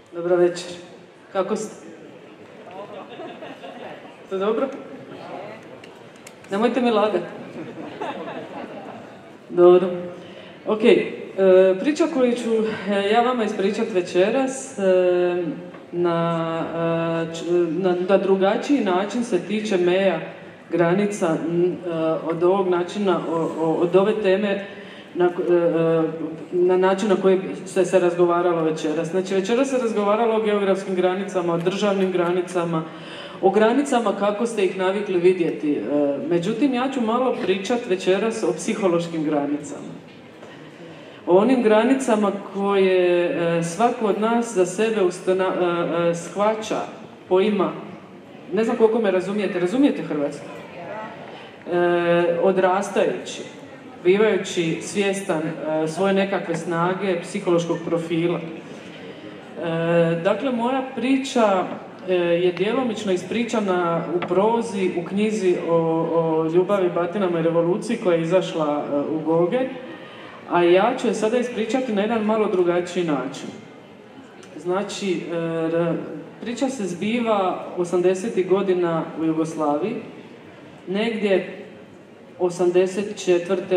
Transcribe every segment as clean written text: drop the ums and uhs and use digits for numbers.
Dobro večer. Kako ste? To dobro? Nemojte mi lagati. Dobro. Ok, priča koju ću ja vama ispričati večeras na drugačiji način se tiče meja, granica od ovog načina, od ove teme na način na koji se razgovaralo večeras. Znači, večeras se razgovaralo o geografskim granicama, o državnim granicama, o granicama kako ste ih navikli vidjeti. Međutim, ja ću malo pričati večeras o psihološkim granicama. O onim granicama koje svako od nas za sebe shvaća, poima. Ne znam koliko me razumijete. Razumijete hrvatski? Odrastajući, bivajući svjestan svoje nekakve snage, psihološkog profila. Dakle, moja priča je djelomično ispričana u prozi, u knjizi o ljubavi, batinama i revoluciji koja je izašla u Goge, a ja ću je sada ispričati na jedan malo drugačiji način. Znači, priča se zbiva 80. godina u Jugoslaviji, negdje 84.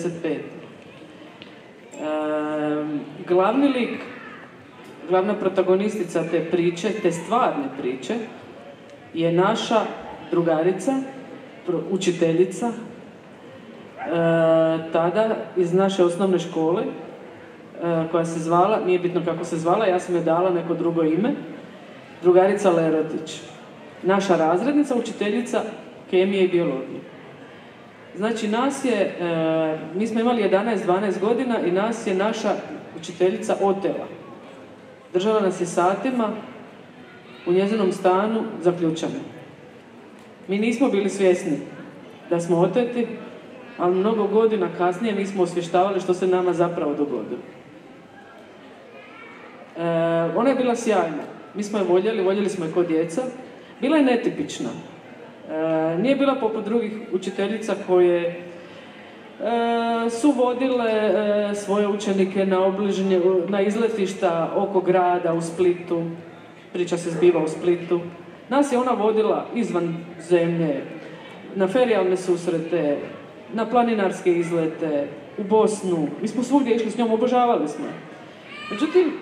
85. Glavni lik, glavna protagonistica te priče, te stvarne priče, je naša drugarica, učiteljica, tada iz naše osnovne škole, koja se zvala, nije bitno kako se zvala, ja sam joj dala neko drugo ime, drugarica Lerotić. Naša razrednica, učiteljica kemije i biologije. Znači, mi smo imali 11-12 godina i nas je naša učiteljica otela. Držala nas je satima u njezinom stanu zaključani. Mi nismo bili svjesni da smo oteti, ali mnogo godina kasnije nismo osvještavali što se nama zapravo dogodilo. Ona je bila sjajna. Mi smo je voljeli smo je kao djeca. Bila je netipična. Nije bila poput drugih učiteljica koje su vodile svoje učenike na izletišta oko grada u Splitu. Priča se zbiva u Splitu. Nas je ona vodila izvan zemlje, na ferijalne susrete, na planinarske izlete, u Bosnu. Mi smo svugdje išli s njom, obožavali smo je. Međutim,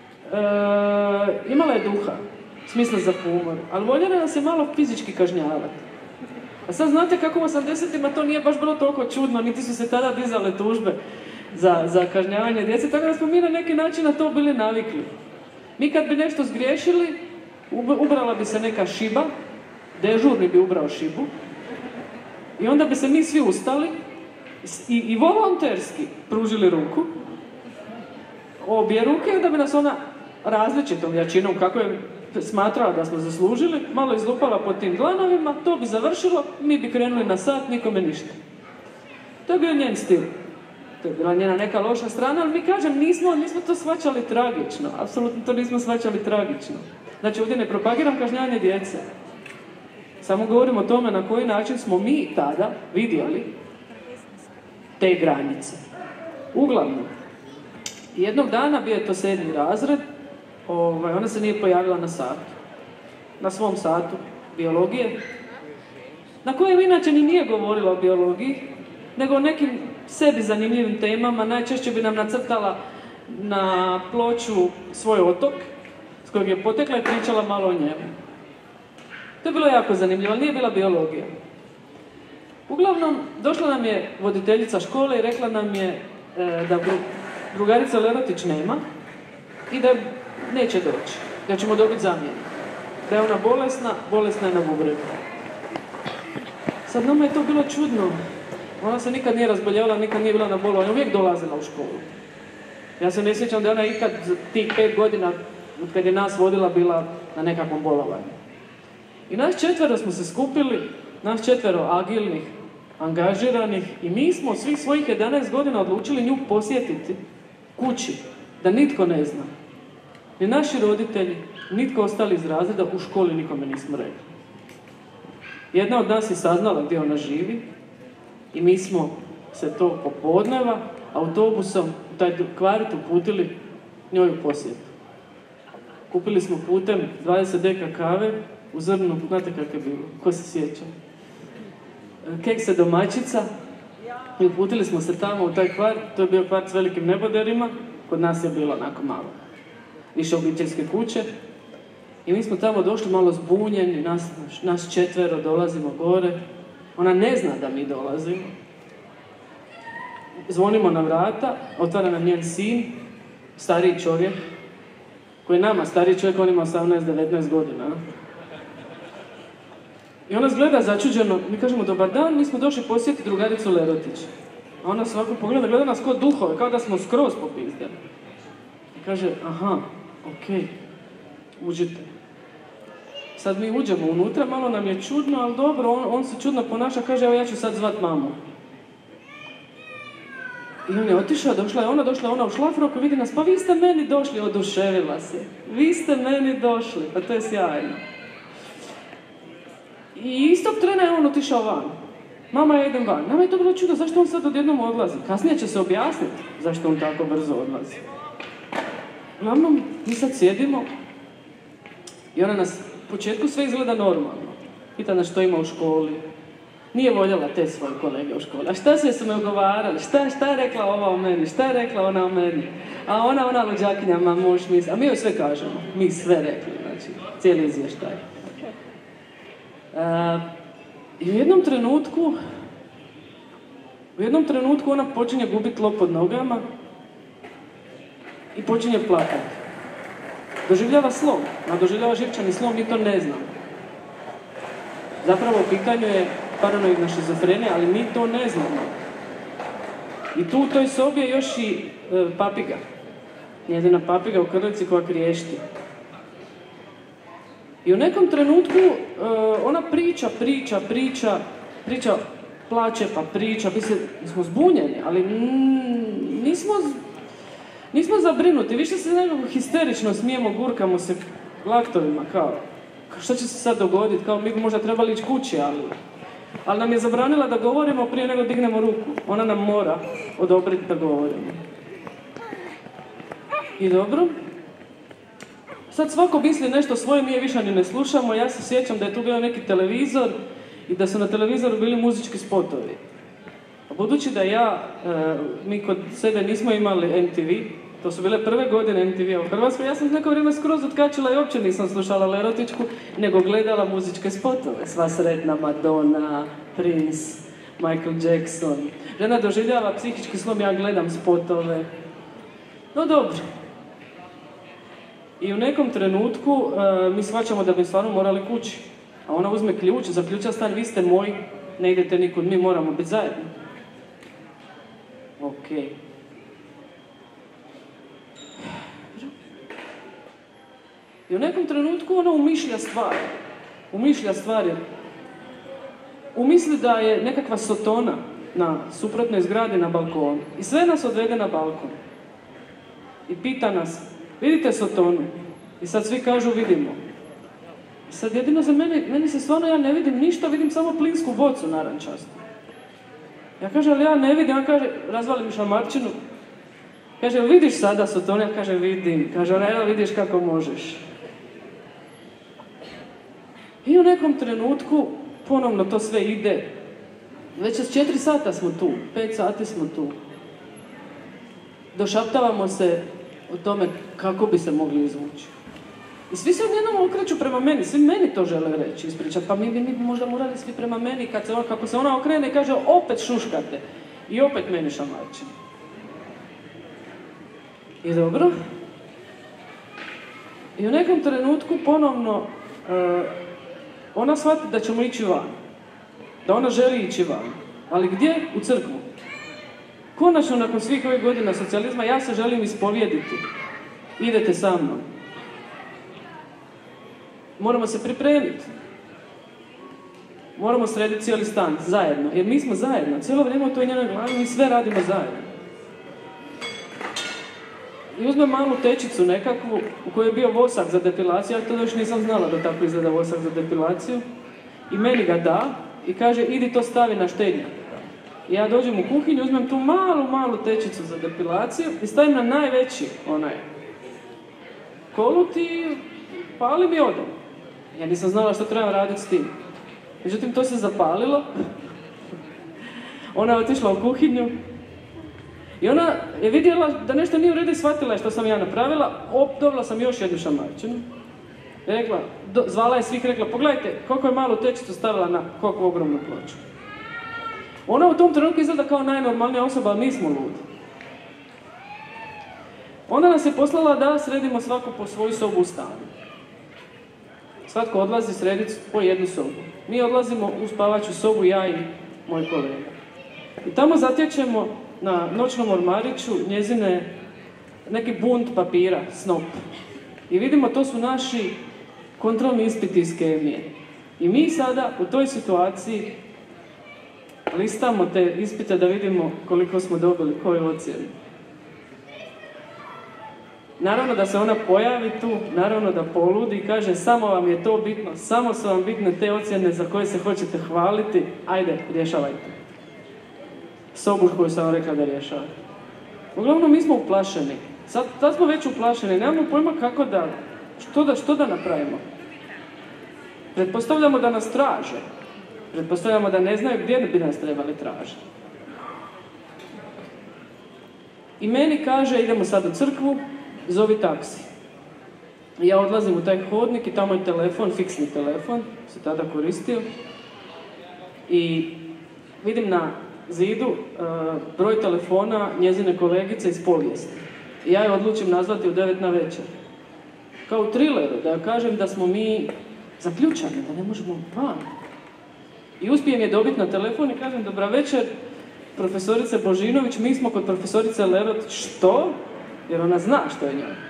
imala je duha, smisla za humor, ali voljela nas je malo fizički kažnjavati. A sad znate kako u 80-ima to nije baš bilo toliko čudno, niti su se tada dizale tužbe za kažnjavanje djece, tako da smo mi na neki način na to bili navikli. Mi kad bi nešto zgriješili, ubrala bi se neka šiba, dežurni bi ubrao šibu, i onda bi se mi svi ustali i volonterski pružili ruku, obje ruke, da bi nas ona različitom jačinom, kako je smatrala da smo zaslužili, malo izlupala po tim dlanovima, to bi završilo, mi bi krenuli na sat, nikome ništa. To je bio njen stil. To je bila njena neka loša strana, ali mi kažem, nismo to shvaćali tragično. Apsolutno to nismo shvaćali tragično. Znači, ovdje ne propagiram kažnjavanje djece. Samo govorim o tome na koji način smo mi tada vidjeli te granice. Uglavnom, jednog dana, bio je to 7. razred, ona se nije pojavila na satu. Na svom satu biologije, na kojem inače ni nije govorila o biologiji, nego o nekim sebi zanimljivim temama. Najčešće bi nam nacrtala na ploču svoj otok, s kojeg je potekla i pričala malo o njemu. To je bilo jako zanimljivo, ali nije bila biologija. Uglavnom, došla nam je voditeljica škole i rekla nam je da drugarica Lerotić nema i da neće doći, da ćemo dobiti zamjenu. Da je ona bolesna je na bubregu. Sad nama je to bilo čudno. Ona se nikad nije razboljevala, nikad nije bila na bolovanju, uvijek dolazila u školu. Ja se ne sjećam da je ona ikad tih 5 godina, kad je nas vodila, bila na nekakvom bolovanju. I nas 4 smo se skupili, nas 4 agilnih, angažiranih, i mi smo svih svojih 11 godina odlučili nju posjetiti kući, da nitko ne zna. Ni naši roditelji, nitko ostali iz razreda, u školi nikome nismo rekli. Jedna od nas je saznala gdje ona živi i mi smo se to popodneva autobusom u taj kvart uputili njoj u posjetu. Kupili smo putem 20 deka kave u Zrnu, znate kako je bilo, ko se sjeća? Kekse domaćica i uputili smo se tamo u taj kvart, to je bio kvart s velikim neboderima, kod nas je bilo onako malo više obiteljske kuće. I mi smo tamo došli malo zbunjeni, nas 4 dolazimo gore, ona ne zna da mi dolazimo. Zvonimo na vrata, otvara nam njen sin, stariji čovjek, koji je nama stariji čovjek, on ima 18-19 godina. I ona nas gleda začuđeno, mi kažemo dobar dan, mi smo došli posjetiti drugaricu Lerotić. A ona svako pogleda, gleda nas kao duhove, kao da smo skroz popizdali. I kaže, aha, okej, uđite. Sad mi uđemo unutra, malo nam je čudno, ali dobro, on se čudno ponaša, kaže, evo ja ću sad zvat mamu. I on je otišao, došla je ona u šlafroku, vidi nas, pa vi ste meni došli, oduševila se. Vi ste meni došli, pa to je sjajno. I istog trena je on otišao van. Mama, ja idem van. Nama je to bilo čudo, zašto on sad odjednom odlazi? Kasnije će se objasniti zašto on tako brzo odlazi. Uglavnom, mi sad sjedimo i ona nas, u početku sve izgleda normalno. Pita nas što ima u školi. Nije voljela te svoje kolege u školi. A šta su me ugovarali? Šta je rekla ova o meni? Šta je rekla ona o meni? A ona luđakinja, ma muž misli. A mi joj sve kažemo. Mi sve rekli, znači, cijeli izvještaj. I u jednom trenutku ona počinje gubiti tlo pod nogama i počinje plakati. Doživljava slom, a doživljava živčani slom, mi to ne znamo. Zapravo u pitanju je paranoidna šizofrenija, ali mi to ne znamo. I tu u toj sobi je još i papiga. Njezina papiga u krlici koja kriještije. I u nekom trenutku ona priča, plače pa priča, mi smo zbunjeni, ali nismo zabrinuti, više se nekako histerično smijemo, gurkamo se laktovima, kao što će se sad dogoditi, kao mi bi možda trebali ići kući, ali nam je zabranila da govorimo prije nego dignemo ruku, ona nam mora odobriti da govorimo. I dobro. Sad svako misli nešto svoje, mi je više ni ne slušamo. Ja se sjećam da je tu bio neki televizor i da su na televizoru bili muzički spotovi. A budući da mi kod sebe nismo imali MTV, to su bile prve godine MTV-a u Hrvatskoj, ja sam neko vrijeme skroz otkačila i uopće nisam slušala Lerotičku, nego gledala muzičke spotove. Sva sretna Madonna, Prince, Michael Jackson. Žena doživljava psihički slom, ja gledam spotove. No dobro. I u nekom trenutku mi shvaćamo da bi stvarno morali kući. A ona uzme ključ, zaključa stan, vi ste moji, ne idete nikud, mi moramo biti zajedno. Okej. I u nekom trenutku ona umišlja stvari. Umisli da je nekakva sotona na suprotnoj zgradi na balkonu. I sve nas odvede na balkon. I pita nas, vidite sotonu? I sad svi kažu vidimo. I sad jedino za meni se stvarno, ja ne vidim ništa, vidim samo plinsku bocu narančastu. Ja kažem, ali ja ne vidim, on kaže, razvali mi šamarčinu. Kaže, vidiš sada sotonu? Ja kaže, vidim. Kaže, ona, evo vidiš kako možeš. I u nekom trenutku ponovno to sve ide. Već 4 sata smo tu, 5 sati smo tu. Došaptavamo se o tome kako bi se mogli izvući. I svi se odjednom okreću prema meni, svi meni to žele reći, ispričati. Pa mi bi možda morali svi prema meni, kako se ona okrene i kaže opet šuškate. I opet meni šamarči. I dobro. I u nekom trenutku ponovno ona shvati da ćemo ići van. Da ona želi ići van. Ali gdje? U crkvu. Konačno, nakon svih ovih godina socijalizma, ja se želim ispovijediti. Idete sa mnom. Moramo se pripremiti. Moramo srediti cijeli stan, zajedno. Jer mi smo zajedno. Cijelo vrijeme u toj njenoj glavi mi sve radimo zajedno. I uzmem malu tečicu nekakvu u kojoj je bio vosak za depilaciju. Ja to još nisam znala da tako izgleda vosak za depilaciju. I meni ga da i kaže, idi to stavi na štednjak. I ja dođem u kuhinju, uzmem tu malu tečicu za depilaciju i stavim na najveći onaj kolut i palim i odem. Ja nisam znala što trebam raditi s tim. Međutim, to se zapalilo. Ona je otišla u kuhinju i ona je vidjela da nešto nije u redu i shvatila je što sam ja napravila. Dobila sam još jednu šamarčinu. I rekla, zvala je svih, rekla, pogledajte koliko je malu tečicu stavila na koliko ogromnu ploču. Ona u tom trenutku izgleda kao najnormalnija osoba, ali nismo ludi. Onda nas je poslala da sredimo svako po svoju sobu u stanu. Svatko odlazi srediti po jednu sobu. Mi odlazimo u spavaću sobu, ja i moj kolega. I tamo zatječemo na noćnom ormariću njezine neki bunt papira, snop. I vidimo, to su naši kontrolni ispiti iz kemije. I mi sada u toj situaciji listamo te ispite da vidimo koliko smo dobili, koju ocjenu. Naravno da se ona pojavi tu, naravno da poludi i kaže samo vam je to bitno, samo su vam bitne te ocjene za koje se hoćete hvaliti, ajde, rješavajte. Sobu koju sam vam rekla da rješavate. Uglavnom, mi smo uplašeni. Sad smo već uplašeni, nemamo pojma kako da, što da napravimo. Pretpostavljamo da nas traže. Pretpostavljamo da ne znaju gdje bi nas trebali tražiti. I meni kaže, idemo sad u crkvu, zovi taksi. Ja odlazim u taj hodnik i tamo je telefon, fiksni telefon, se tada koristio. I vidim na zidu broj telefona njezine kolegice iz povijesti. I ja je odlučim nazvati u 9 na večer. Kao u trileru, da joj kažem da smo mi zaključani, da ne možemo van. I uspijem je dobiti na telefon i kažem, dobra večer, profesorice Božinović, mi smo kod profesorice Lerot. Što? Jer ona zna što je njoj.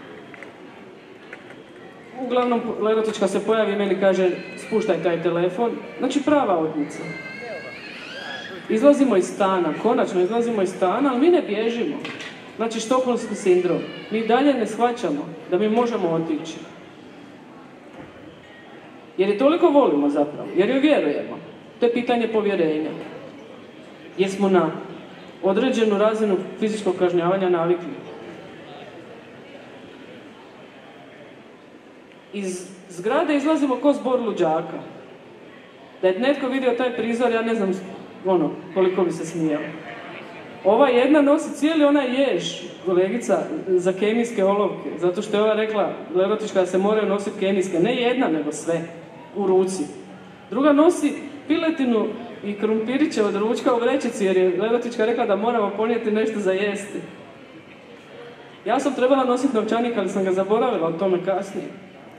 Uglavnom, Lerotička se pojavi i meni kaže, spuštaj taj telefon. Znači, prava odnica. Izlazimo iz stana, konačno izlazimo iz stana, ali mi ne bježimo. Znači, štokholmski sindrom. Mi dalje ne shvaćamo da mi možemo otići. Jer je toliko volimo zapravo, jer joj vjerujemo. To je pitanje povjerenja. Jer smo na određenu razinu fizičkog kažnjavanja navikli. Iz zgrade izlazimo ko zbor luđaka. Da je netko vidio taj prizor, ja ne znam koliko bi se smijalo. Ova jedna nosi cijeli onaj jež, kolegica, za kemijske olovke. Zato što je ova rekla, Lerotička, da se moraju nositi kemijske. Ne jedna, nego sve. U ruci. Druga nosi piletinu i krumpiriće od ručka u vrećici, jer je Lerotička rekla da moramo ponijeti nešto za jesti. Ja sam trebala nositi novčanik, ali sam ga zaboravila, o tome kasnije.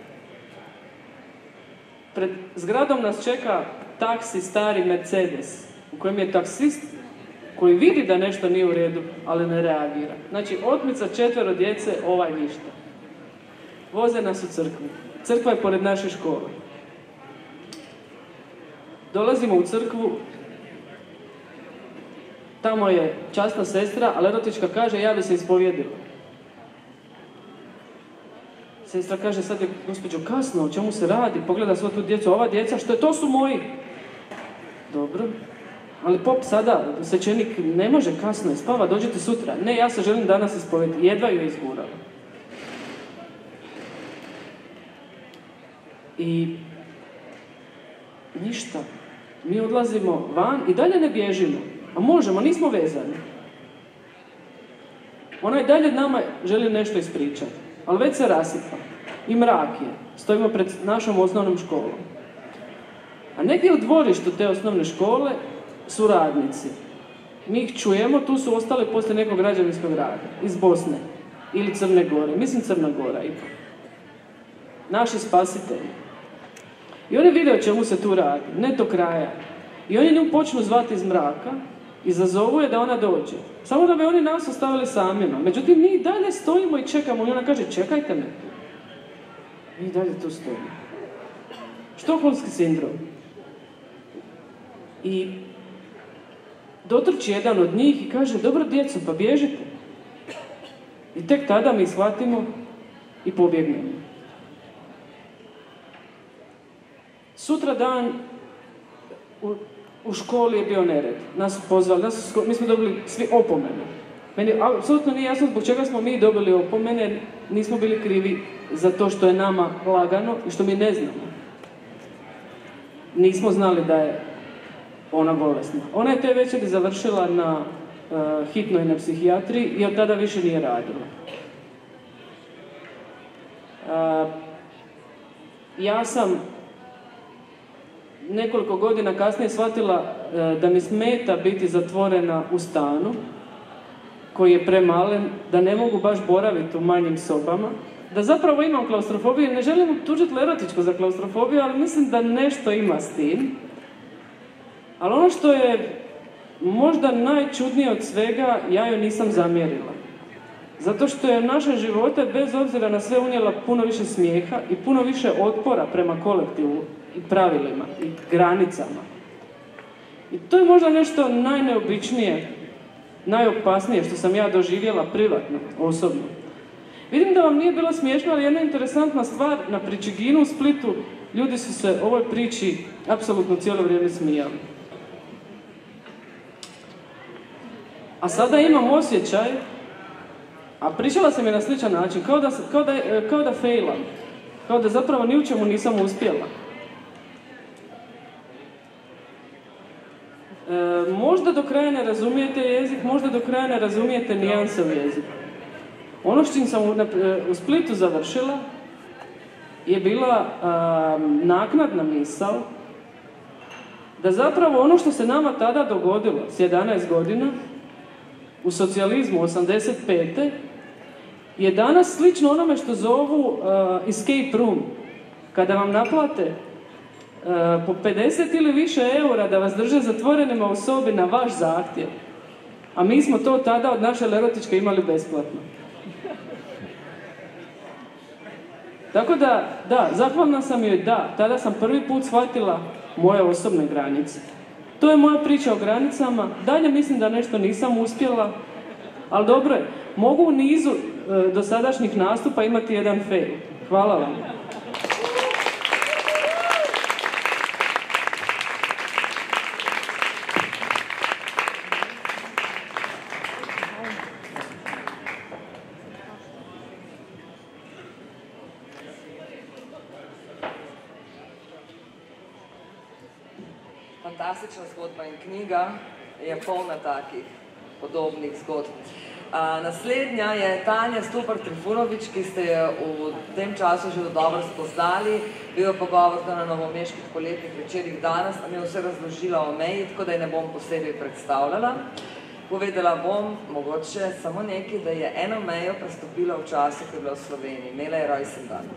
Pred zgradom nas čeka taksi stari Mercedes, u kojem je taksist koji vidi da nešto nije u redu, ali ne reagira. Znači, otmica 4 djece, ovaj ništa. Voze nas u crkvu. Crkva je pored naše škole. Dolazimo u crkvu, tamo je časna sestra, a Lerotička kaže, ja bi se ispovjedila. Sestra kaže, sad je, gospođo, kasno, o čemu se radi? Pogleda sva tu djecu, ova djeca, što je, to su moji. Dobro, ali pop sada, svećenik, ne može, kasno je, spava, dođite sutra. Ne, ja se želim danas ispovjediti, jedva ju je izgurala. I ništa. Mi odlazimo van i dalje ne bježimo. A možemo, nismo vezani. Ona i dalje nama želi nešto ispričati. Ali već se rasipa. I mrak je. Stojimo pred našom osnovnom školom. A negdje u dvorištu te osnovne škole su radnici. Mi ih čujemo, tu su ostali poslije nekog građevinskog rada. Iz Bosne. Ili Crne Gore. Mislim Crna Gora ipak. Naši spasitelji. I oni vide o čemu se tu radi, ne do kraja. I oni nju počnu zvati iz mraka i zazovu je da ona dođe. Samo da bi oni nas ostavili samima. Međutim, mi i dalje stojimo i čekamo. I ona kaže, čekajte me tu. Mi i dalje tu stojimo. Štokholmski sindrom. I dotrči jedan od njih i kaže, dobro djeco, pa bježite. I tek tada mi shvatimo i pobjegnemo. Sutra dan u školi je bio nered. Nas su pozvali, mi smo dobili svi opomenu. Meni apsolutno nije jasno zbog čega smo mi dobili opomene, nismo bili krivi za to što je nama lagano i što mi ne znamo. Nismo znali da je ona bolesna. Ona je te večeri završila na hitnoj na psihijatriji i od tada više nije radila. Ja sam nekoliko godina kasnije shvatila da mi smeta biti zatvorena u stanu koji je premalen, da ne mogu baš boraviti u manjim sobama, da zapravo imam klaustrofobiju. Ne želim tužiti Lerotičku za klaustrofobiju, ali mislim da nešto ima s tim. Ali ono što je možda najčudnije od svega, ja joj nisam zamjerila. Zato što je u naše živote, bez obzira na sve, unijela puno više smijeha i puno više otpora prema kolektivu i pravilima i granicama. I to je možda nešto najneobičnije, najopasnije što sam ja doživjela privatno, osobno. Vidim da vam nije bilo smiješno, ali jedna interesantna stvar, na Pričiginu u Splitu ljudi su se ovoj priči apsolutno cijelo vrijeme smijali. A sada imam osjećaj, a pričala sam je na sličan način, kao da failam, kao da zapravo ni u čemu nisam uspjela. Možda do kraja ne razumijete jezik, možda do kraja ne razumijete nijanse u jeziku. Ono s čim sam u Splitu završila je bila naknadna misao da zapravo ono što se nama tada dogodilo s 11 godina u socijalizmu 85. je danas slično onome što zovu escape room. Kada vam naplate po 50 ili više eura da vas drže zatvorenima u sobi na vaš zahtjev. A mi smo to tada od naše Lerotičke imali besplatno. Tako da, zahvalna sam joj, tada sam prvi put shvatila moje osobne granice. To je moja priča o granicama, dalje mislim da nešto nisam uspjela, ali dobro je, mogu u nizu dosadašnjih nastupa imati jedan fail. Hvala vam. Fantastična zgodba in knjiga je polna takih podobnih zgodb. Naslednja je Tanja Stupar-Trifunovič, ki ste jo v tem času že dobro spoznali. Bil je pogovor na novomeških poletnih večerih danes, a mi je vse razložila o meji, tako da je ne bom posebej predstavljala. Povedala bom, mogoče samo nekaj, da je eno mejo prestopila v času, ko je bila v Sloveniji. Imela je rojsten dan.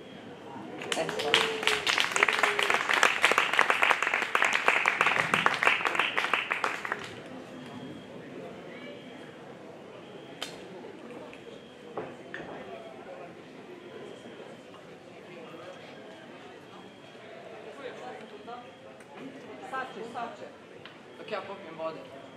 Dok ja popijem vode.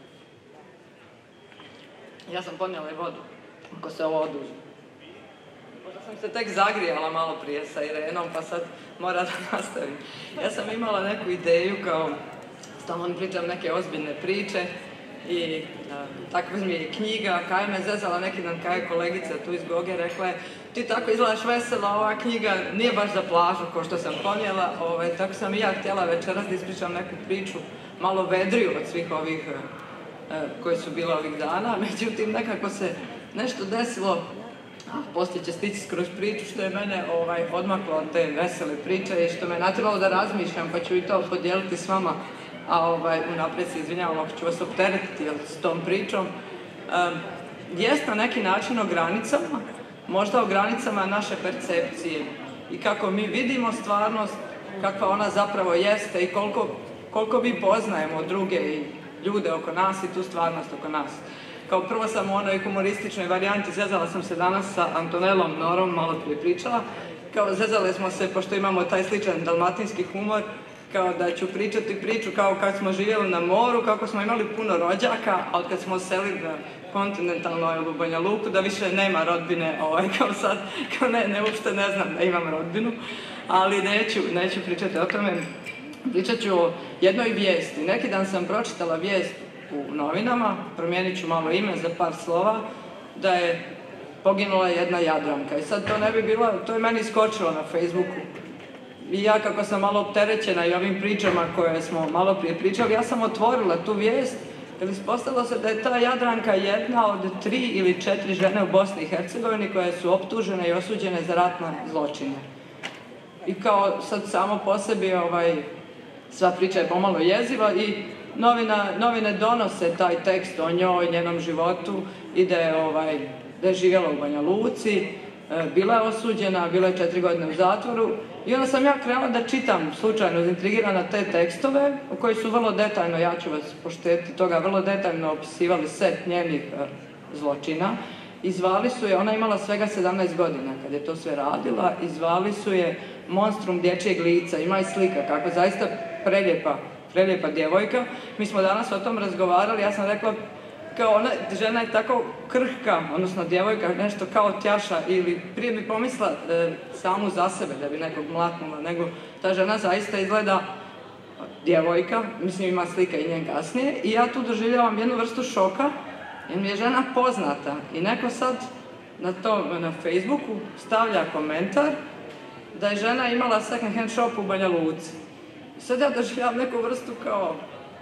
Ja sam ponijela i vodu, ako se ovo oduži. Možda sam se tek zagrijala malo prije sa Irenom, pa sad mora da nastavim. Ja sam imala neku ideju kao stalno pričam neke ozbiljne priče i takva mi je knjiga, kaj me zezala neki dan, kaj je kolegica tu iz Goge, rekla je ti tako izgledaš vesela, ova knjiga nije baš za plažu ko što sam ponijela, tako sam i ja htjela večeras da ispričam neku priču malo vedriju od svih ovih koji su bila ovih dana, međutim nekako se nešto desilo, poslije će stići skroz priču što je mene odmaklo od te vesele priče i što me natrebalo da razmišljam, pa ću i to podijeliti s vama, a unaprijed se izvinjavam ako ću vas opteretiti s tom pričom. Jest na neki način o granicama, možda o granicama naše percepcije i kako mi vidimo stvarnost, kakva ona zapravo jeste i koliko mi poznajemo druge i ljude oko nas i tu stvarnost oko nas. Kao prvo sam u onoj humorističnoj varijanti, zezala sam se danas sa Antonelom Norom, malo prije pričala, kao zezale smo se, pošto imamo taj sličan dalmatinski humor, kao da ću pričati priču kao kad smo živjeli na moru, kako smo imali puno rođaka, a od kad smo selili na kontinentalno ili u Banja Luku, da više nema rodbine, kao sad, kao ne, uopšte ne znam da imam rodbinu, ali neću pričati o tome. Pričat ću o jednoj vijesti. Neki dan sam pročitala vijest u novinama, promijenit ću malo ime za par slova, da je poginula jedna Jadranka. I sad to ne bi bilo, to je meni iskočilo na Facebooku. I ja kako sam malo opterećena i ovim pričama koje smo malo prije pričali, ja sam otvorila tu vijest, jer ispostavilo se da je ta Jadranka jedna od 3 ili 4 žene u Bosni i Hercegovini koje su optužene i osuđene za ratne zločine. I kao sad samo po sebi sva priča je pomalo jeziva i novine donose taj tekst o njoj, njenom životu i da je živjela u Banja Luci, bila je osuđena, bila je 4 godine u zatvoru i onda sam ja krenula da čitam slučajno intrigirana te tekstove u koji su vrlo detaljno, ja ću vas poštediti toga, vrlo detaljno opisivali set njenih zločina i zvali su je, ona imala svega 17 godina kad je to sve radila i zvali su je monstrum dječjeg lica, ima i slika kako zaista prelijepa djevojka. Mi smo danas o tom razgovarali, ja sam rekla kao ona žena je tako krhka, odnosno djevojka, nešto kao tjaša ili prije bi pomisla samu za sebe da bi nekog mlatnula, nego ta žena zaista izgleda djevojka, mislim ima slika i njen kasnije i ja tu doživljavam jednu vrstu šoka jer mi je žena poznata i neko sad na Facebooku stavlja komentar da je žena imala second hand shop u Banja Luci. Sad ja doživljavam neku vrstu kao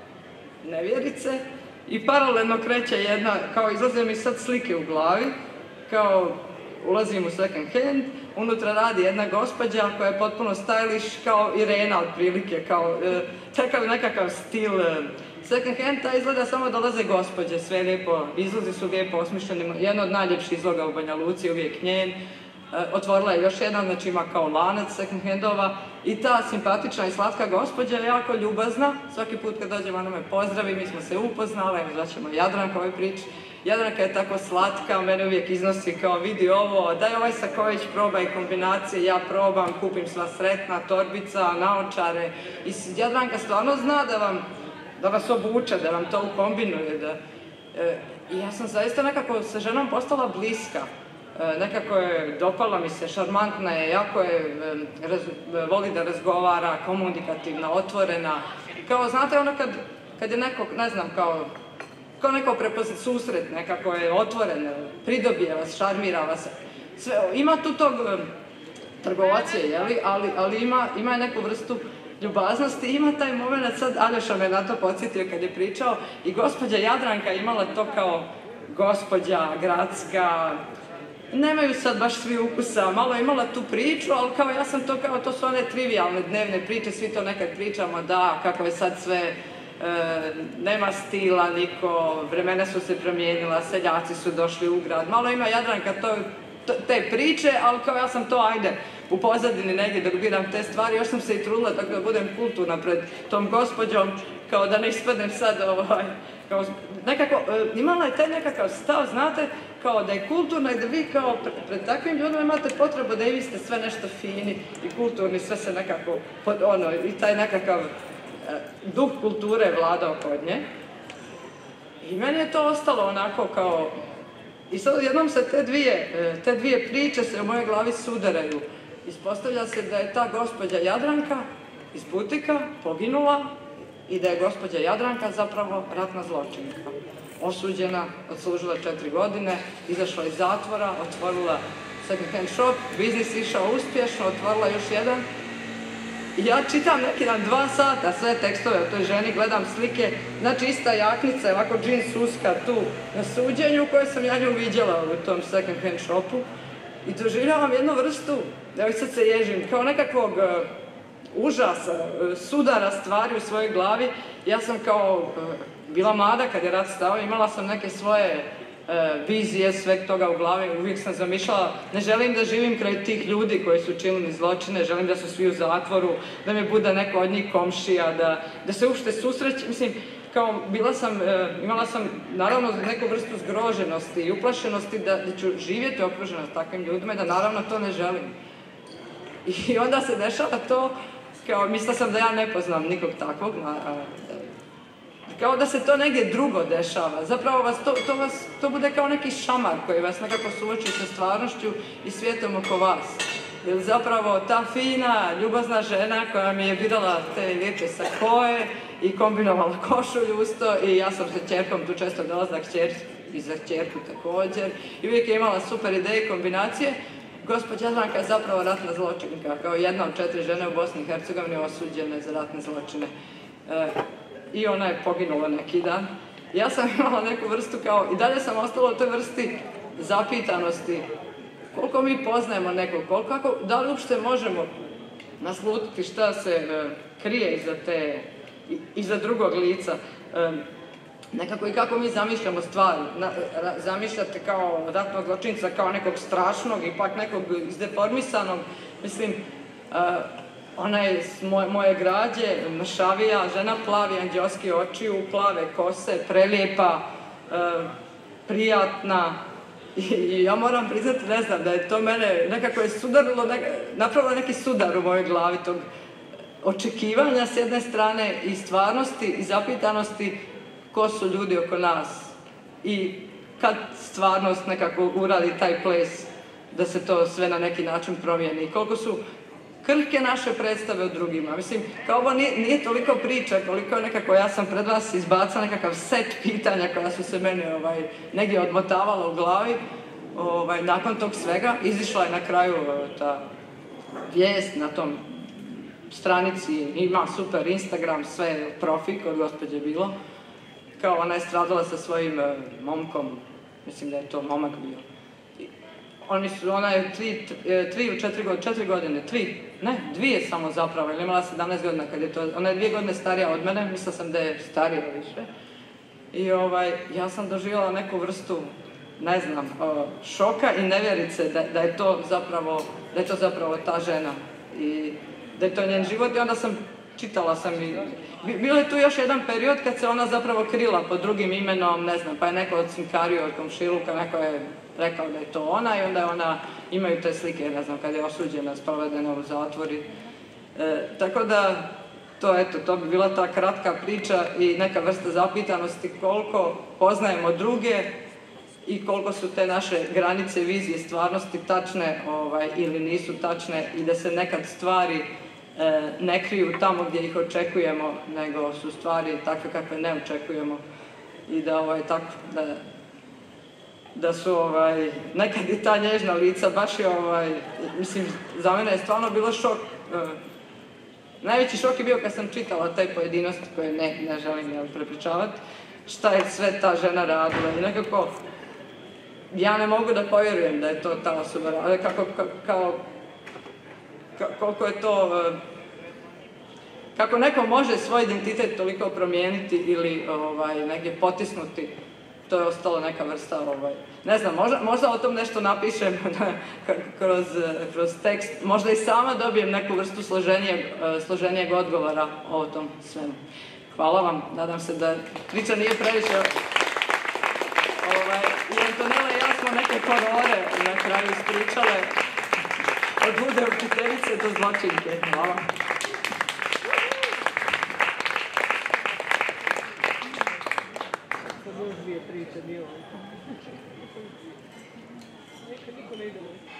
nevjerice i paralelno kreće jedna, kao izlaze mi sad slike u glavi, kao ulazim u second hand, unutra radi jedna gospođa koja je potpuno stylish, kao Irena otprilike, kao takav nekakav stil second hand, ta izgleda samo dolaze gospođe, sve lijepo, izlazi su lijepo osmišljeni, jedna od najljepših izloga u Banja Luci, uvijek njen. Otvorila je još jedan, znači ima kao lanac second handova i ta simpatična i slatka gospođa je jako ljubazna. Svaki put kad dođem ona me pozdravi, mi smo se upoznale, evo zvaćemo Jadranka ovoj priči. Jadranka je tako slatka, mene uvijek iznosi kao vidi ovo, daj ovaj Saković probaj kombinacije, ja probam, kupim sva sretna, torbica, naočare. I Jadranka stvarno zna da vas obuče, da vam to ukombinuje. I ja sam zaista nekako sa ženom postala bliska. Nekako je dopala mi se, šarmantna je, jako je, voli da razgovara, komunikativna, otvorena. Kao, znate, ono kad je neko, ne znam, kao neko susret, nekako je otvoren, pridobije vas, šarmira vas. Sve, ima tu tog trgovacije, jeli, ali ima neku vrstu ljubaznosti. Ima taj moment, sad Aljoša me na to podsjetio kad je pričao, i gospođa Jadranka imala to kao gospođa gradska. Nemaju sad baš svi ukusa, malo je imala tu priču, ali kao ja sam to su one trivialne dnevne priče, svi to nekad pričamo, da, kako je sad sve, nema stila niko, vremena su se promijenila, seljaci su došli u grad, malo ima Jadranka te priče, ali kao ja sam to, ajde, u pozadini negdje dok gledam te stvari, još sam se i trudila tako da budem kulturna pred tom gospođom, kao da ne ispadnem sad, kao nekako, imala je taj nekakav stav, znate, kao da je kulturna i da vi kao pred takvim ljudima imate potrebu da i vi ste sve nešto fini i kulturni, sve se nekako, i taj nekakav duh kulture vladao kod nje. I meni je to ostalo onako kao, i sad jednom se te dvije priče se u mojoj glavi sudaraju. Ispostavlja se da je ta gospođa Jadranka iz Butika poginula i da je gospođa Jadranka zapravo ratna zločinka. Osuđena, odslužila 4 godine, izašla iz zatvora, otvorila second hand shop, biznis išao uspješno, otvorila još jedan. I ja čitam neki dan 2 sata sve tekstove o toj ženi, gledam slike, znači ista jaknica, ovako džins uska tu na suđenju koje sam ja nju viđala u tom second hand shopu. I doživljavam jednu vrstu, evo sad se ježim, kao nekakvog užasa, sudara stvari u svojoj glavi. Ja sam kao bila mlada kad je rat stao, imala sam neke svoje vizije, sveg toga u glavi, uvijek sam zamišljala, ne želim da živim kraj tih ljudi koji su činili zločine, želim da su svi u zatvoru, da mi bude neko od njih komšija, da se uopšte susrećem, mislim, kao imala sam naravno neku vrstu zgroženosti i uplašenosti da ću živjeti okružena s takvim ljudima i da naravno to ne želim. I onda se dešava to, kao mislila sam da ja ne poznam nikog takvog, kao da se to negdje drugo dešava. Zapravo to bude kao neki šamar koji vas nekako suoči sa stvarnošću i svijetom oko vas. Jer zapravo ta fina, ljubazna žena koja mi je birala te lijepe sakoje i kombinovala košulju uz to i ja sam sa kćerkom tu često dolazila i za kćerku također i uvijek je imala super ideje i kombinacije. Gospođa Jadranka je zapravo ratna zločinka, kao jedna od 4 žene u Bosni i Hercegovini osuđene za ratne zločine. I ona je poginula neki dan. Ja sam imala neku vrstu kao, i dalje sam ostala u toj vrsti zapitanosti. Koliko mi poznajemo nekog, da li uopšte možemo naslutiti šta se krije iza drugog lica. Nekako i kako mi zamišljamo stvari. Zamišljate kao ratnog zločinca, kao nekog strašnog i pak nekog izdeformisanog. Mislim, ona je s moje građe, mršavija, žena plavi anđeoski očiju, plave kose, prelijepa, prijatna. I ja moram priznati, ne znam, da je to mene nekako je sudarilo, napravilo neki sudar u mojoj glavi tog očekivanja s jedne strane i stvarnosti i zapitanosti ko su ljudi oko nas i kad stvarnost nekako uradi taj ples da se to sve na neki način promijeni i koliko su krhke naše predstave od drugima. Mislim, kao ovo nije toliko priča, koliko je nekako, ja sam pred vas izbacala nekakav set pitanja koja su se mene negdje odmotavala u glavi. Nakon tog svega izišla je na kraju ta vijest na tom stranici, ima super Instagram, sve profi kod gospođe bilo. Kao ona je stradala sa svojim momkom, mislim da je to momak bio. Ona je 4 godine, 2 samo zapravo, ili imala 17 godina kad je to, ona je 2 godine starija od mene, mislila sam da je starija više. I ja sam doživjela neku vrstu, ne znam, šoka i nevjerice da je to zapravo ta žena i da je to njen život i onda čitala sam i bilo je tu još jedan period kad se ona zapravo krila pod drugim imenom, ne znam, pa je neko odcinkario od komšiluka, neko je rekao da je to ona i onda je ona, imaju te slike, ne znam, kad je osuđena, sprovedena u zatvori. Tako da, to bi bila ta kratka priča i neka vrsta zapitanosti koliko poznajemo druge i koliko su te naše granice, vizije, stvarnosti tačne ili nisu tačne i da se nekad stvari ne kriju tamo gdje ih očekujemo, nego su stvari takve kakve ne očekujemo i da su nekad i ta nježna lica baš je mislim, za mene je stvarno bilo šok. Najveći šok je bio kad sam čitala te pojedinosti koje ne želim prepričavati, šta je sve ta žena radila i nekako ja ne mogu da povjerujem da je to ta osoba radila, koliko je to, kako neko može svoj identitet toliko promijeniti ili negdje potisnuti, to je ostalo neka vrsta, ne znam, možda o tom nešto napišem kroz tekst, možda i sama dobijem neku vrstu složenijeg odgovora o tom svemu. Hvala vam, nadam se da priča nije previše. I Antonela i ja smo neke horore na kraju ispričale. Od lude učiteljice do zločinke. Hvala. Sad još 2 priče, nije ovo. Niko ne ide.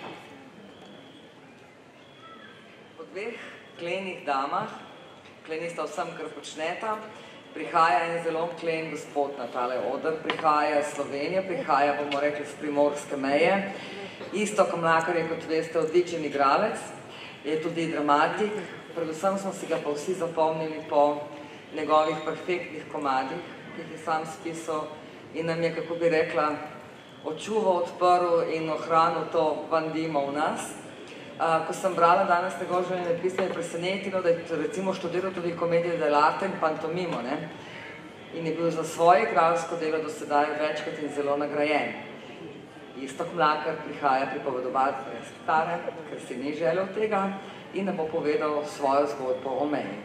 Po 2 klenih damah, kleni sta vsem, kar počneta, prihaja en zelo klen gospod na tale oder, prihaja iz Slovenije, prihaja, bomo rekli, z primorske meje. Iztok Mlakar je, kot veste, odličen igralec, je tudi dramatik, predvsem smo si ga pa vsi zapomnili po njegovih perfektnih komadih, ki jih je sam spisal in nam je, kako bi rekla, očuval, odprl in ohranil to bandimo v nas. Ko sem brala danes njegove napise, je presenetilo, da je recimo študiral tudi komedijo dell'arte in pantomimo, ne? In je bil za svoje igralsko delo do sedaj večkrat in zelo nagrajen. Iztok Mlakar prihaja pripovedovati brez kitare, ker si ni želel tega in nam bo povedal svojo zgodbo o meni.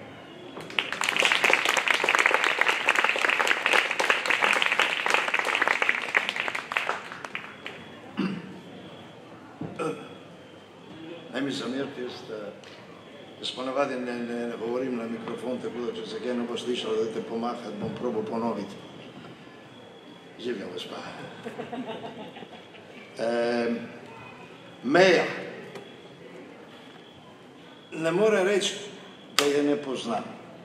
Naj mi zamerite, jaz ponavadi ne govorim na mikrofon, tako da če se kaj ne bo slišalo, da te pomahati, bom probal ponoviti. Živim, gospa. Meja. ne more reči, da je ne poznam.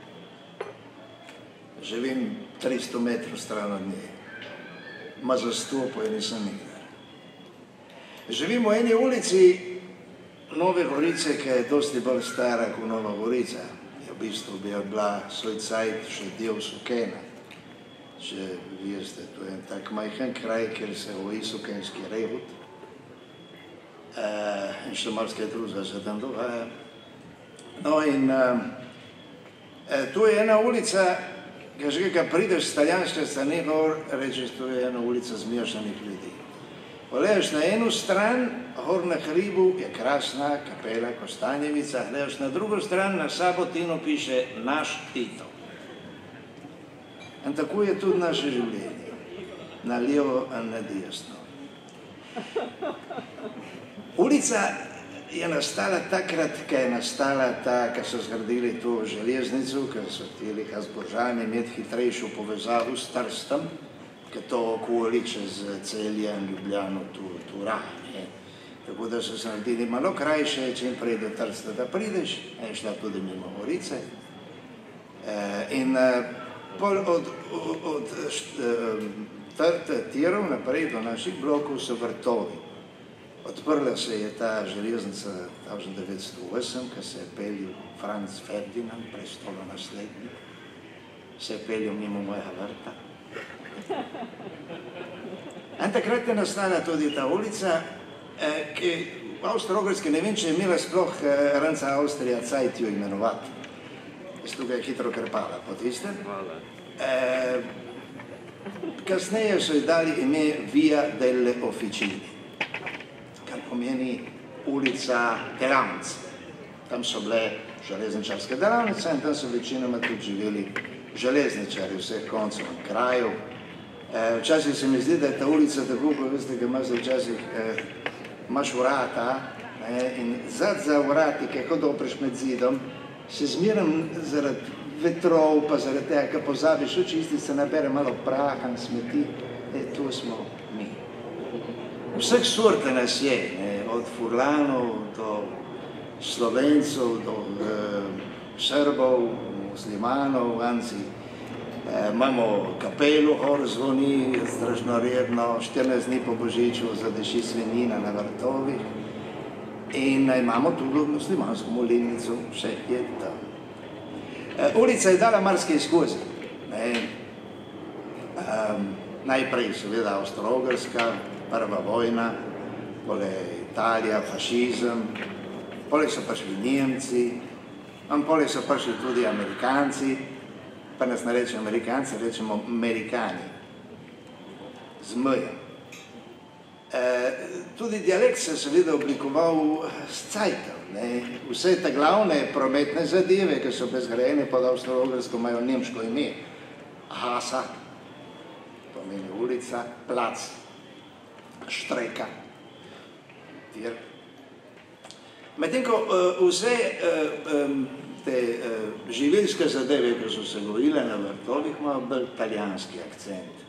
Živim 300 metrov stran od nje. Ma zastopo je nisem nikdar. Živim v eni ulici Nove Gorice, ki je dosti bolj stara kot Nova Gorica. V bistvu bi bila svoj cajt še del Sukena. Če veste, to je en tak majhen kraj, kjer se goji sukenski rehut. In še marsikaj drugega se tam dogaja. No in tu je ena ulica, ki kad prideš s talijanske strani gor, rečeš, to je ena ulica zmiješanih ljudi. Gledaš na eno stran, gor na hribu je krasna kapela Kostanjevica, gledaš na drugo stran, na Sabotinu piše naš Tito. In tako je tudi naše življenje, na levo in na desno. Ulica je nastala takrat, ko je nastala ko so zgradili to železnico, ko so hteli Habsburžani imeti hitrejšo povezavo s Trstom, ki to okoli čez Celje in Ljubljano tu raje. Tako da so se naredili malo krajše, čim prej do Trsta, da prideš, je šla tudi mimo Gorice. In od tirov naprej do naših blokov so vrtovi. Odprla se je ta železnica 1908, ko se je peljal Franz Ferdinand, prestolonaslednik, se je peljal mimo mojega vrta. In takrat je nastala tudi ta ulica, ki v Avstro-Ogrski ne vem, če je imela sploh Ranca Avstrija cajt jo imenovati. Zato ga je hitro krpala po tistem. Kasneje so ji dali ime Via delle Officine, kar pomeni ulica delavnic. Tam so bile železničarske delavnice in tam so večinoma tudi živeli železničari vseh koncev in krajev. Včasih se mi zdi, da je ta ulica tako, ko veste, ki imaš včasih, imaš vrata in zad za vrati, ki ko dopreš med zidom, se zmeram zaradi vetrov, pa zaradi tega, ko pozabiš očistiti, se nabere malo praha in smeti, tu smo mi. Vseh sorte nas je, od Furlanov do Slovencov, do Srbov, muslimanov, Anci. Imamo kapelo, gor zvoni, strašno redno, 14 dni po Božiču zadeši svinjina na vrtovih. In imamo tudi muslimansko molilnico, vse je tam. Ulica je dala marsikaj skozi. Najprej seveda Avstro-Ogrska, prva vojna, pole Italija, fašizem, pole so prišli Nemci, pole so prišli tudi Amerikanci, pa nas ne rečemo Amerikanci, rečemo Amerikani, z M-jem. Tudi dialekt se je seveda oblikoval s cajtom. Vse te glavne prometne zadeve, ki so bezgrajene pod Avstro-Ogrsko, imajo nemško ime. Hasa, pomeni ulica, plac, štreka, tir. Medtem ko vse te živilske zadeve, ki so se gojile na vrtovih, imajo bolj italijanski akcent.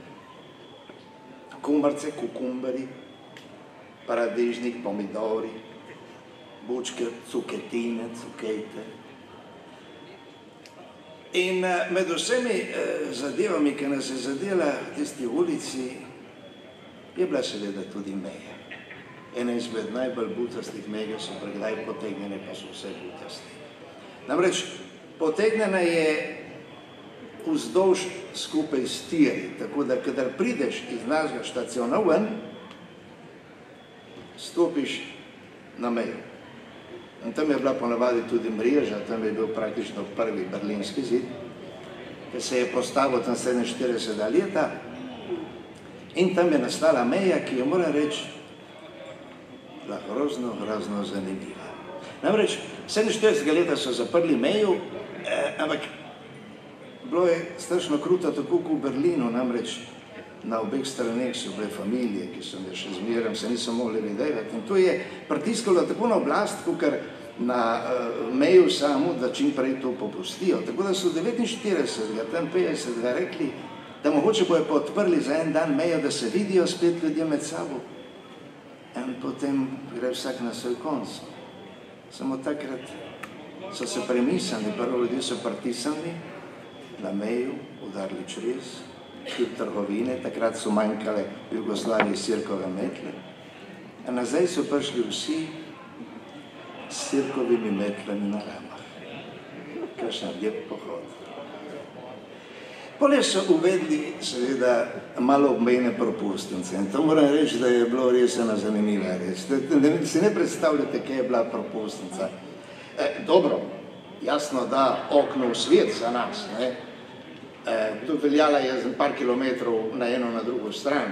Kumbarce, kukumberi, paradižnik, pomidori, bučke, cuketine, cukete. In med vsemi zadevami, ki nas je zadela v tisti ulici, je bila seveda tudi meja. Ena izmed najbolj butastih meja so pregledaj potegnjene, pa so vse butasti. Namreč potegnjena je vzdolž skupaj s tiri, tako da kadar prideš iz našega štaciona ven, stopiš na mejo. In tam je bila ponavadi tudi mreža, tam je bil praktično prvi berlinski zid, ki se je postavil tam 47 leta in tam je nastala meja, ki jo moram reči, bila grozno zanimiva. Namreč 47 leta so zaprli mejo, ampak bilo je strašno kruto, tako kot v Berlinu, namreč na obeh straneh so bile familije, ki so me še zmeraj, se niso mogli videti. In to je pritiskalo tako na oblast, kot na meju samo, da čim prej to popustijo. Tako da so 49, tam 50 rekli, da mogoče bojo pa odprli za en dan mejo, da se vidijo spet ljudje med sabo. In potem gre vsak na svoj konc. Samo takrat so se premislili, prvo ljudje so pritisnili na meju, udarili čez, tudi trgovine, takrat so manjkale v Jugoslaviji sirkove metle, a nazaj so prišli vsi s sirkovimi metlami na ramah. Kakšen lep pohod. Pole so uvedli seveda malo obmejne propustnice in to moram reči, da je bilo res ena zanimiva reč. Si ne predstavljate, kaj je bila propustnica. Dobro, jasno, da okno v svet za nas, ne. Tu veljala je za par kilometrov na eno, na drugo stran.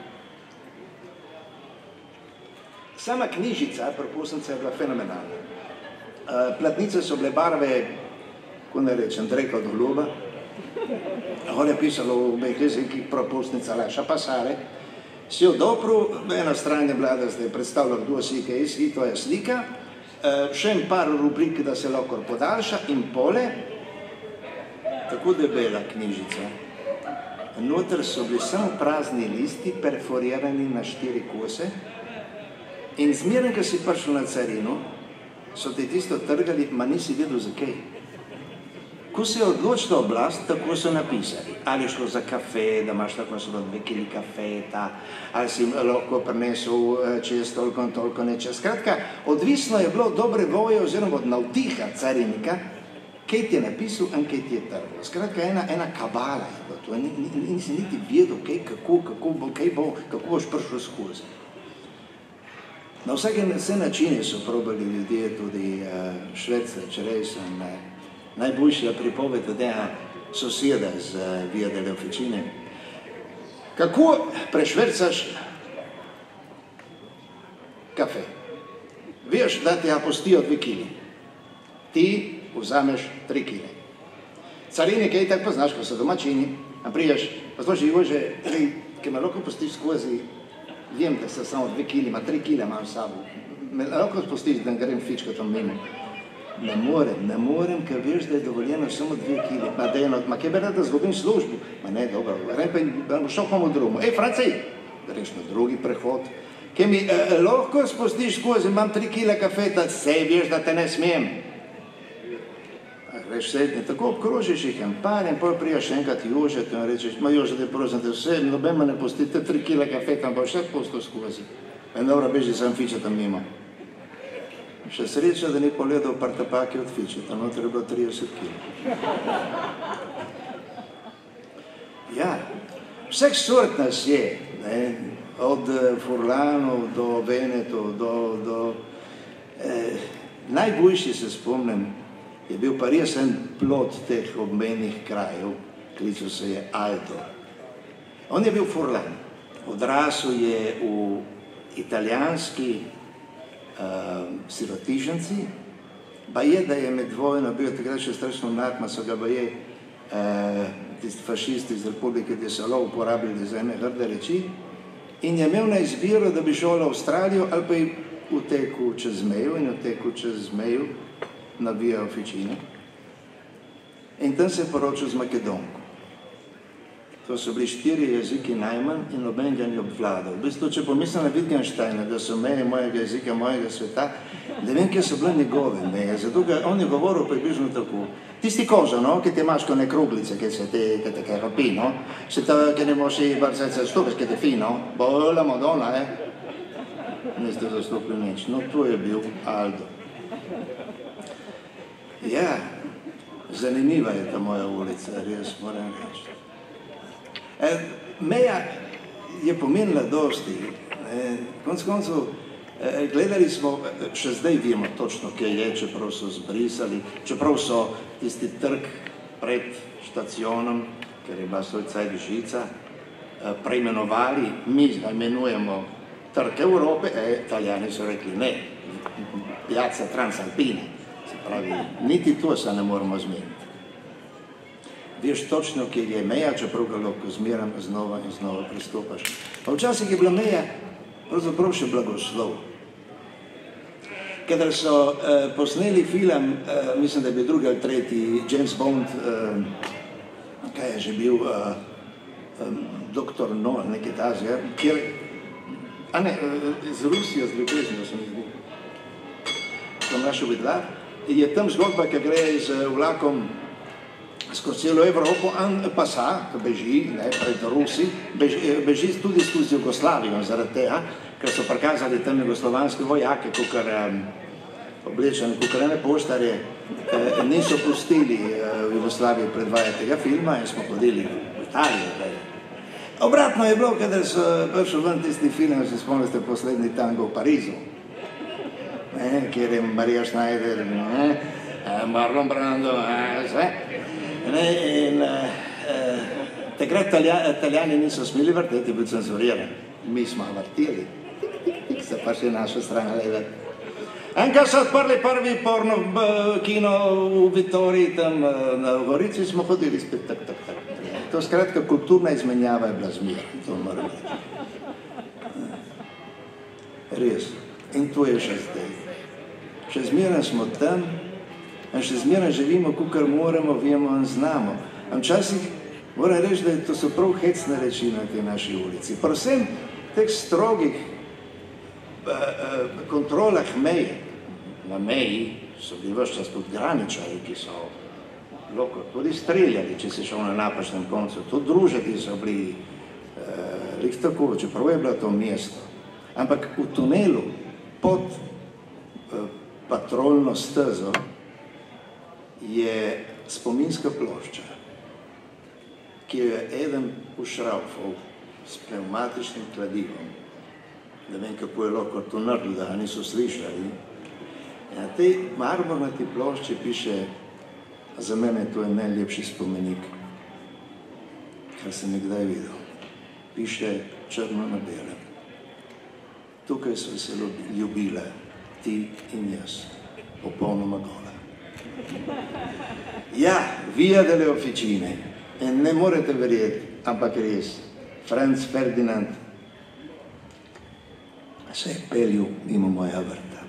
Sama knjižica, propustnica, je bila fenomenalna. Platnice so bile barve, ko ne rečem, dreka od goluba. Gor je pisalo v obeh jezikih propustnica Laša Pasare. Si jo dopru, ena stran je bila, da zdaj predstavlja, kdo si kaj si, to je slika. Še en par rubrik, da se lahko podaljša in pole. Tako debela knjižica. Noter so bili samo prazni listi, perforirani na 4 kose. In zmeraj, ko si prišel na carino, so te tisto trgali, ma nisi vedel zakaj. Ko se je odločila oblast, tako so napisali. Ali je šlo za kafe, da imaš tako so 2 kili kafeta, ali si lahko prinesel čez toliko in toliko neče. Skratka, odvisno je bilo dobre volje oziroma od navdiha carinika, kaj ti je napisal in kaj ti je trgal. Skratka, ena kabala je bilo to. Nisi niti vedel, kako boš prišel skozi. Na vse načine so probali ljudje, tudi Švedce, včeraj sem najboljša pripoved od ena soseda z Via delle Officine. Kako prešvercaš kafe? Veš, da ti postijo 2 kili. Ti vzameš 3 kile. Carinik je tako poznaš, ko so domačini, a priješ, pa to živo že, ki me lahko postiš skozi, vem, da se samo 2 kili, ima 3 kile imam s sabo. Me lahko postiš, da grem fičkat tam mimo. Ne morem, ker veš, da je dovoljeno samo 2 kili. Ma kaj bi rad, da zgubim službu? Ma ne, dobro, grem pa in šel pa v drugo. Franci, greš na drugi prehod. Kaj mi lahko spustiš skozi, imam 3 kile kafeta, sej veš, da te ne smem. Greš sedni, tako obkrožiš jih en par in pol prijaš enkrat Jožet in rečeš, ma Jožet, da prosim te vse, noben me ne pustite 3 kile kafeta, pa vse pustil skozi. En dobro, beži sam fičeta mimo. Še sreča, da ni pogledal partapake od fičeta, noter je bilo 30 kil. Ja, vseh sort nas je, od Furlanov do Venetov, do najboljši se spomnim, je bil pa res en plod teh obmejnih krajev, klical se je Aldo. On je bil Furlan, odrasel je v italijanski sirotižnici, ba je, da je med vojno bil takrat še strašno mlad, ma so ga ba je tisti fašisti iz Republike Desalo uporabili za ene hrde reči in je imel na izbiro, da bi šel v Avstralijo ali pa je utekel čez mejo in utekel čez mejo na Via Officine in tam se je poročil z Makedonko. To so bili 4 jeziki najmanj in noben ga ni obvladal. V bistvu, če pomislim na Wittgensteina, da so meje mojega jezika, mojega sveta, da vem, kje so bile njegove meje, zato ga on je govoril približno tako. Tisti koža, no, ki te imaš kone kruglice, ki te kaj ropi, no, se to, ki ne moš i bar se stupiš, ki te fi, no, bo la Madonna, niste zastupili nič. No, to je bil Aldo. Ja, zanimiva je ta moja ulica, res moram reči. Meja je pomenila dosti. Konec koncev, gledali smo, še zdaj vemo točno, kje je, čeprav so zbrisali, čeprav so tisti trg pred štacionom, ker je bila svoj cajt žica, preimenovali, mi imenujemo trg Evrope, Italijani so rekli ne, Piazza Transalpina, se pravi, niti to se ne moramo zmeniti. Veš točno, kje je meja, čeprav ga lahko zmeram znova in znova pristopaš. Pa včasih je bila meja pravzaprav še blagoslov. Kadar so posneli film, mislim, da je bil 2. ali 3. James Bond, kaj je že bil, Dr. No, nekaj tazga, kjer, z Rusijo, z ljubeznijo sem izbil. Moskva naša videla, je tam zgodba, ki gre z vlakom skozi celo Evropo, pasa, ki beži, pred Rusi, beži tudi skozi Jugoslavijo zaradi tega, ker so prikazali tam jugoslovanske vojake, kakor oblečeni, kakor ene poštarje, niso pustili v Jugoslaviji predvajati tega filma in smo hodili v Italijo. Obratno je bilo, kadar so prišel ven tisti film, se spomnite, Poslednji tango v Parizu, kjer je Marija Schneider, Marlon Brando, vse. In takrat Italijani niso smeli vrteti, bil cenzuriran. Mi smo vrteli, se pa še naša stran gledati. In ko so odprli prvi porno kino v Vitoriji, tam na Gorici, smo hodili spet tak. To skratka, kulturna izmenjava je bila zmer, to moram reči. Res. In to je še zdaj. Še zmeraj smo tam, in še zmeraj živimo, kakor moramo, vemo in znamo. In včasih moram reči, da to so prav hecne reči na tej naši ulici. Predvsem teh strogih kontrolah meje. Na meji so bili ves čas tudi graničari, ki so tudi streljali, če si šel na napačnem koncu. Tudi družiti so bili lik tako, čeprav je bilo to mesto. Ampak v tunelu pod patrolno stezo je spominska plošča, ki jo je eden ušraufal s pnevmatičnim kladivom. Ne vem, kako je lahko to naredil, da ga niso slišali. Na tej marmornati plošči piše, za mene to je najlepši spomenik, kar sem nekdaj videl. Piše črno na belem. Tukaj so se ljubile, ti in jaz, popolnoma gola. Ja, Via delle Officine. In ne morete verjeti, ampak res, Franz Ferdinand se je peljal mimo moja vrta.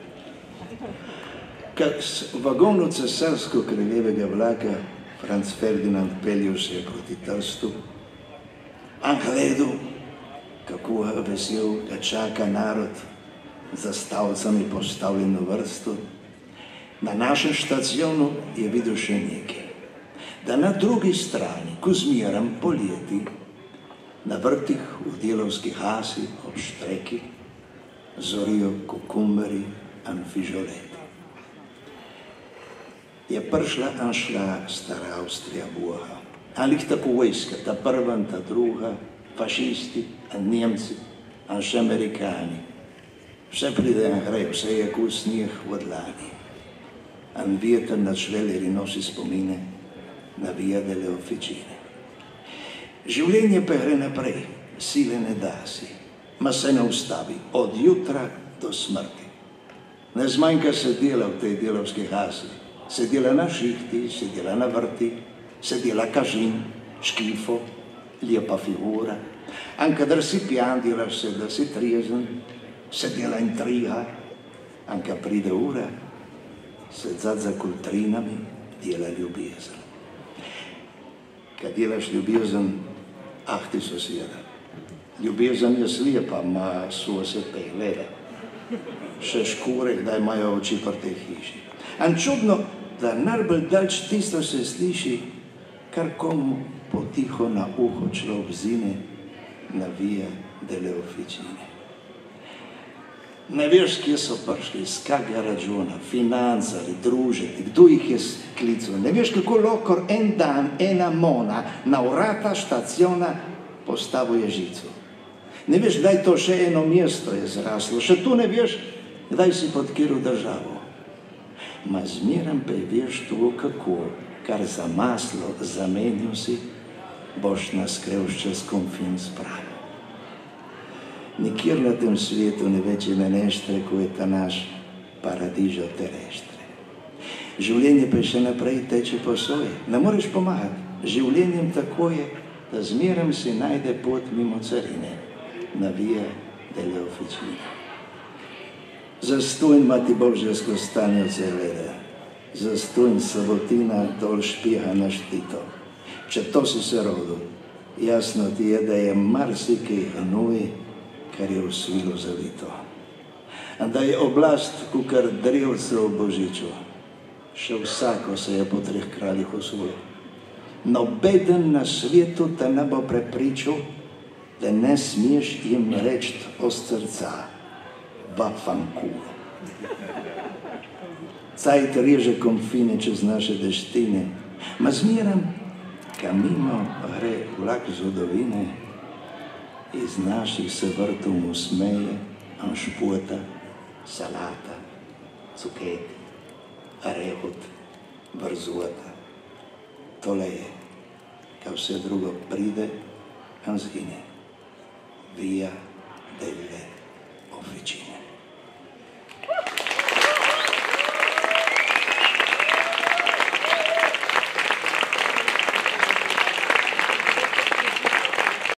V vagonu cesarsko-kraljevega vlaka Franz Ferdinand peljal se je proti Trstu. In gledal, kako vesel ga čaka narod za stavcami postavljeno vrsto. Na našem štacionu je videl še nekaj, da na drugi strani, ko zmeram poleti, na vrtih v delovski hasi ob štreki zorijo kukumberi in fižoleti. Je prišla in šla stara Avstrija Boha. Ali tako vojska, ta prva in ta druga, fašisti in Nemci in še Amerikani. Vse pride in gre, vse je kot sneh v dlani. In vjeter nad šveleri nosi spomine na Via delle Officine. Življenje pa gre naprej, sile ne da si, ma se ne ustavi, od jutra do smrti. Ne zmanjka se dela v tej delovski hasi, se dela na šihti, se dela na vrti, se dela kažin, škifo, lepa figura. In kadar si pijan, delaš se, da si trezen, se dela intriga, in kad pride ura, se za kultrinami dela ljubezen. Kad delaš ljubezen, ti soseda. Ljubezen je slijepa, ma svo se gleda. Še škure, kdaj imajo oči pri tej hiši. In čudno, da najbolj dalč tisto se sliši, kar komu potiho na uho človek zine na Via delle Officine. Ne veš, kje so prišli, z kakega računa, financari, družiti, kdo jih je sklical. Ne veš, kako lahko en dan ena mona na vrata štaciona postavuje žico. Ne veš, kdaj to še eno mesto je zraslo. Še tu ne veš, kdaj si pod katero državo. Ma zmeram pa veš to, kako, kar za maslo zamenil si, boš na skrevšče s konfin spravil. Nikjer na tem svetu ne več je meneštre, ko je ta naš paradižo terrestre. Življenje pa še naprej teče po svoje. Ne moreš pomagati. Življenjem tako je, da zmeram si najde pot mimo carine na Via delle Officine. Zastojn mati Božjesko stanje celeda. Zastojn sabotina dol špiha na štito. Če to si se rodil, jasno ti je, da je marsikaj hanuj, kar je v svilo zavito. da je oblast kukar drevce v Božiču. Še vsako se je po 3 kraljih osvojil. Nobeden na svetu te ne bo prepričal, da ne smiješ jim reči od srca, vaffanculo. Cajt reže konfine čez naše deštine, ma zmeram, ka mimo gre vlak zgodovine, iz naših se vrtov mu smeje, anšpota, salata, cuketi, arehot, brzota. Tole je, ka vse drugo pride, a zgine. Via delle Officine.